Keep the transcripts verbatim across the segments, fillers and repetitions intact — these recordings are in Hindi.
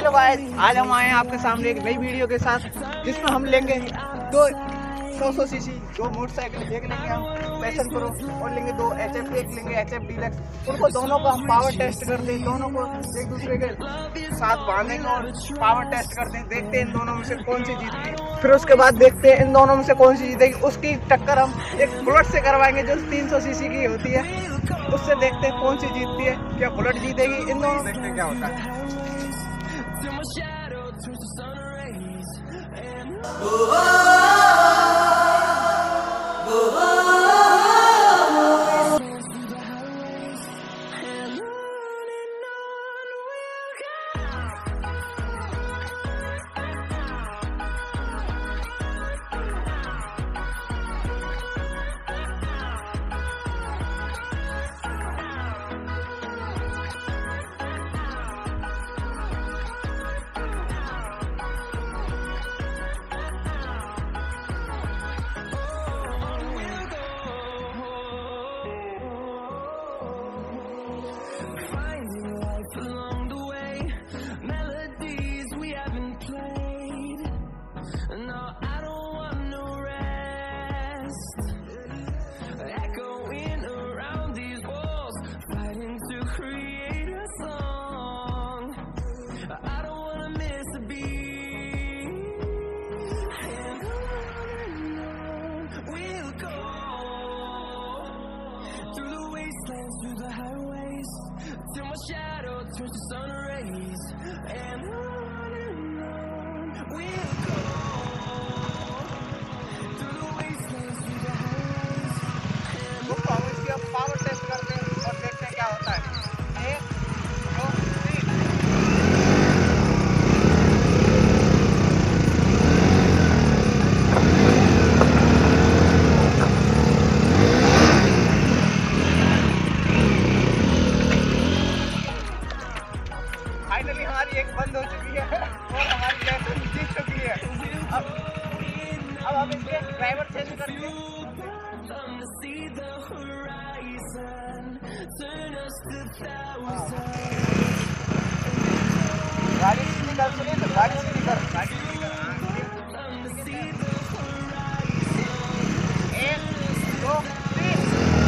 हेलो गाइस, आज हम आए हैं आपके सामने एक नई वीडियो के साथ जिसमें हम लेंगे दो सौ सौ सीसी दो मोटरसाइकिल, एक लेंगे हम पैशन प्रो और लेंगे दो एच एफ, एक लेंगे एच एफ डीलक्स। उनको दोनों का हम पावर टेस्ट करते हैं, दोनों को एक दूसरे के साथ बांधेंगे और पावर टेस्ट करते हैं, देखते हैं इन दोनों में से कौन सी जीतती है। फिर उसके बाद देखते हैं इन दोनों में से कौन सी जीतेगी। उसकी टक्कर हम एक बुलेट से करवाएंगे जो तीन सौ सीसी की होती है, उससे देखते हैं कौन सी जीतती है। क्या बुलेट जीतेगी? इन दोनों देखते हैं क्या होता है। Turns to sun rays and on and on we'll go through the wastelands, through the highways. दोस्तों हम इसकी अब पावर टेस्ट करते हैं और देखते हैं क्या होता है। एक दो तीन। फाइनली हमारी एक बंद हो चुकी है और हमारी लाइसेंस जीत चुकी है। अब अब हम इसके ड्राइवर चेंज करके गाड़ी सीधी कर, सुनिए तो गाड़ी सीधी कर, गाड़ी सीधी कर। एक दो तीन।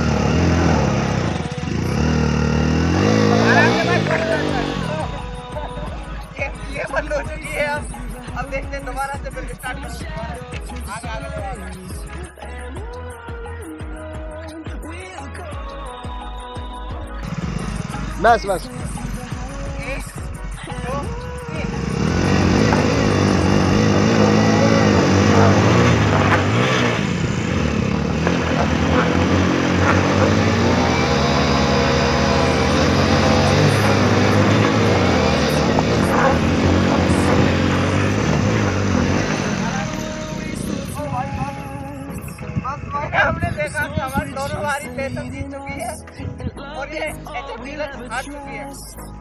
आराम से बात कर। ये ये बंद हो चुकी है। अब अब देखते हैं दोबारा से फिर स्टार्ट करें। आगे आगे आगे। बस बस एक दो तीन। हमने देखा कि हमारी दोनों बारी पैशन जीत चुकी है और ये एच एफ डीलक्स हार चुकी है।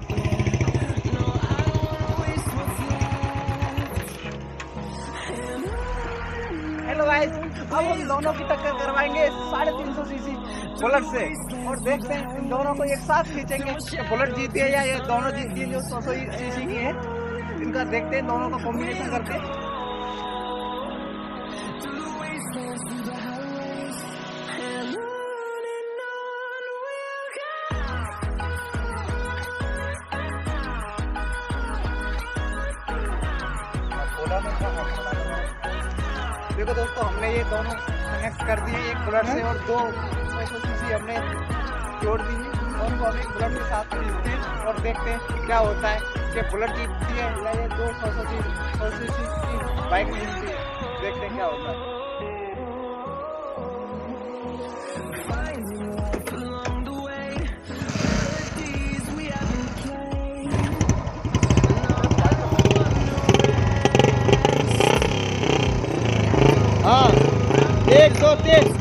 हेलो गाइस, अब हम दोनों की टक्कर करवाएंगे साढ़े तीन सौ सीसी बुलेट से और देखते हैं इन दोनों को एक साथ खींचेंगे कि बुलेट जीती है या ये दोनों जीतती है जो सौ सौ सीसी की है। इनका देखते हैं दोनों का कॉम्बिनेशन करते हैं। देखो दोस्तों, हमने ये दोनों कनेक्ट कर दिए एक बुलेट से और दो सौ सौ सीसी हमने जोड़ दी है और उनको हम एक बुलेट के साथ खींचते हैं और देखते हैं क्या होता है कि बुलेट जीतती है या ये दो सौ सौ सीसी की बाइक जीतती है। देखते हैं क्या होता है। हाँ एक सौ तीन।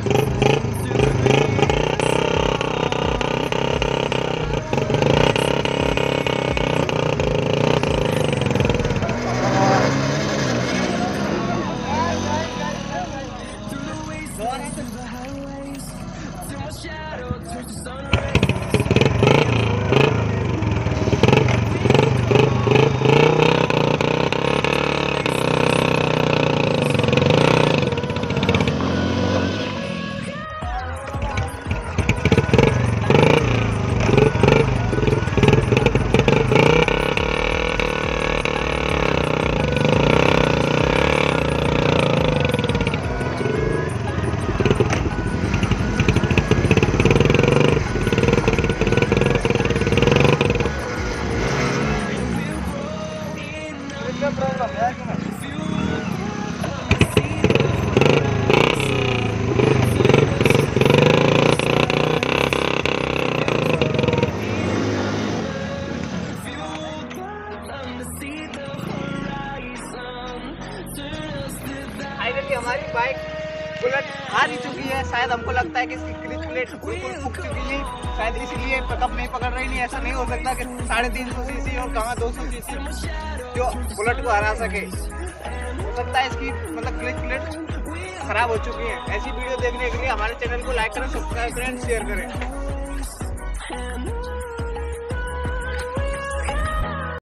कि हमारी बाइक बुलेट हार ही चुकी है। शायद हमको लगता है कि इसकी क्लिच प्लेट बिल्कुल फूक चुकी है, शायद इसलिए पिकअप नहीं पकड़ रही। नहीं, ऐसा नहीं हो सकता कि साढ़े तीन सौ सीसी और कहाँ दो सौ सीसी जो बुलेट को हरा सके। हो सकता है इसकी मतलब क्लिच प्लेट खराब हो चुकी है। ऐसी वीडियो देखने के लिए हमारे चैनल को लाइक करें, सब्सक्राइब करें, शेयर करें।